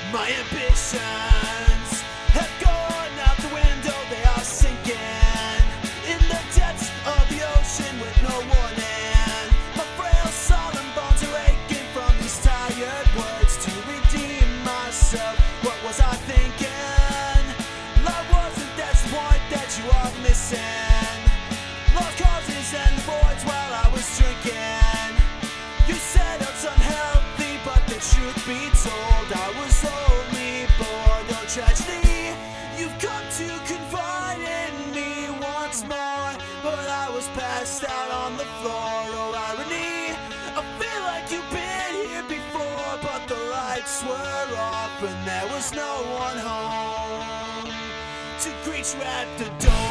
My ambitions have gone out the window, they are sinking in the depths of the ocean with no warning. My frail solemn bones are aching from these tired words to redeem myself. What was I thinking? Love wasn't that's the point that you are missing. Lost causes and voids while I was drinking. You said it's unhealthy, but the truth be told, I was only bored. No tragedy, you've come to confide in me once more, but I was passed out on the floor. Oh irony, I feel like you've been here before, but the lights were off and there was no one home to greet you at the door.